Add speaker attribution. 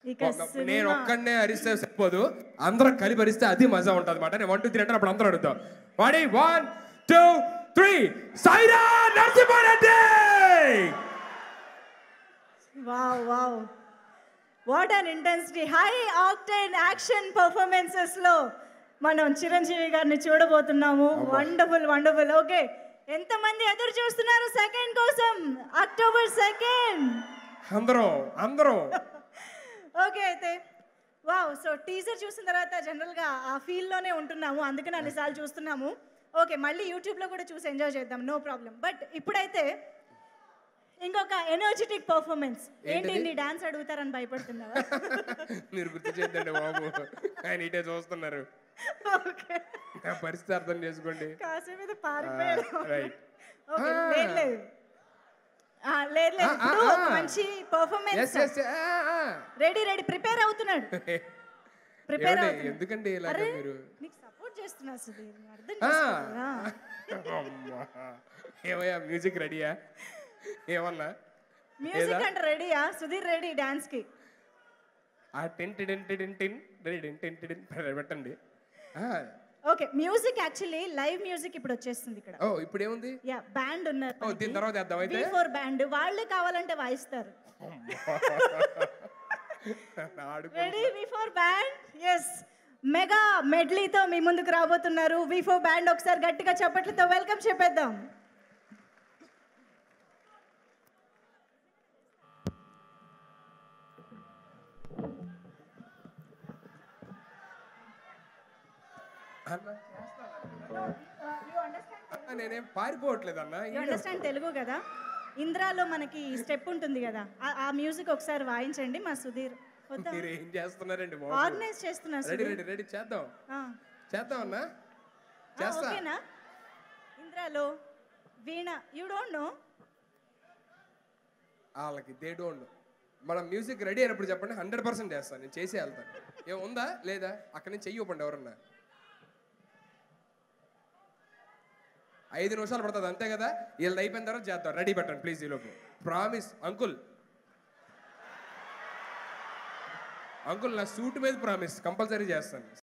Speaker 1: నేను ఒక్కడనే అరిస్తే సరిపోదు, అందరం కలిపి అరిస్తే అది మజా ఉంటుంది అనమాట. నేను 1 2 3 అంటే అప్పుడు అందరూ అడుగుతాం. వాడి 1 2 3 Sye Raa Narasimha Reddy.
Speaker 2: Wow wow, what an intensity, high octane action performances లో మనం చిరంజీవి గారిని చూడబోతున్నాము. Wonderful wonderful. ఓకే, ఎంతమంది ఎదురు చూస్తున్నారు సెకండ్ కోసం? అక్టోబర్ 2.
Speaker 1: అందరం
Speaker 2: ఓకే, అయితే వావ్. సో టీజర్ చూసిన తర్వాత జనరల్గా ఆ ఫీల్లోనే ఉంటున్నాము, అందుకని అన్నిసార్లు చూస్తున్నాము. ఓకే, మళ్ళీ యూట్యూబ్లో కూడా చూసి ఎంజాయ్ చేద్దాం, నో ప్రాబ్లం. బట్ ఇప్పుడైతే ఇంకొక ఎనర్జెటిక్ పర్ఫార్మెన్స్. ఏంటి నీ డాన్స్ అడుగుతారని భయపడుతున్నావా?
Speaker 1: మీరు గుర్తు చేద్దండి బాబు, ఆయన ఇటే చూస్తున్నారు.
Speaker 2: ఓకే,
Speaker 1: నా పరిస్థితి అర్థం చేసుకోండి.
Speaker 2: కాసేపు మీద పారిపోయారు. ఓకే, లేదు లేదు, ఇప్పుడు ఒక మంచి పర్ఫార్మెన్స్. రెడీ రెడీ, ప్రిపేర్ అవుతున్నాడు. ప్రిపేర్ అవుతున్నాడు.
Speaker 1: ఎందుకండి ఇలాగ మీరు?
Speaker 2: నీకు సపోర్ట్ చేస్తున్నా సుధీర్, అర్థం చేసుకోరా?
Speaker 1: ఏమయ్యా మ్యూజిక్ రెడీయా? ఏమన్నా
Speaker 2: మ్యూజిక్ అంటే రెడీయా సుధీర్? రెడీ డాన్స్ కి?
Speaker 1: ఆ టిన్ టిన్ టిన్ టిన్ రెడీ టిన్ టిన్ పెట్టండి.
Speaker 2: Okay, music actually live music ఇప్పుడు వచ్చేస్తుంది ఇక్కడ.
Speaker 1: ఓ ఇప్పుడు ఏముంది?
Speaker 2: యా, బ్యాండ్ ఉన్నారు.
Speaker 1: ఓ దీని తర్వాత వేద్దాం అయితే.
Speaker 2: V4 బ్యాండ్ వాళ్ళే కావాలంటే వాయిస్తారు. Ready V4 band? Yes, mega మెడ్లీతో మీ ముందుకు రాబోతున్నారు V4 బ్యాండ్. ఒకసారి గట్టిగా చప్పట్లతో వెల్కమ్ చెప్పేద్దాం.
Speaker 1: నేనేం పారిపోవట్లేదు అన్న.
Speaker 2: యు అండర్స్టాండ్ తెలుగు కదా? ఇంద్రాలో మనకి స్టెప్ ఉంటుంది కదా, ఆ మ్యూజిక్ ఒకసారి వాయించండి మా సుధీర్.
Speaker 1: మీరు ఏం చేస్తున్నారండి?
Speaker 2: ఆర్గనైజ్ చేస్తున్నా.
Speaker 1: రెడీ చేద్దాం అన్నా.
Speaker 2: ఓకేనా? ఇంద్రాలో వీణ, యు డోంట్ నో?
Speaker 1: వాళ్ళకి దే డోంట్ నో. మనం మ్యూజిక్ రెడీ అయినప్పుడు చెప్పండి, 100% చేస్తాను. నేను చేసే వెళ్తాను. ఏముందా లేదా? అక్కడి నుంచి చెయ్యి ఇవ్వండి ఎవరన్నా. 5 నిమిషాలు పడుతుంది అంతే కదా? వీళ్ళది అయిపోయిన తర్వాత చేద్దాం. రెడీ పెట్టండి ప్లీజ్. ఈలోపు ప్రామిస్ అంకుల్ నా సూట్ మీద ప్రామిస్ కంపల్సరీ చేస్తాను.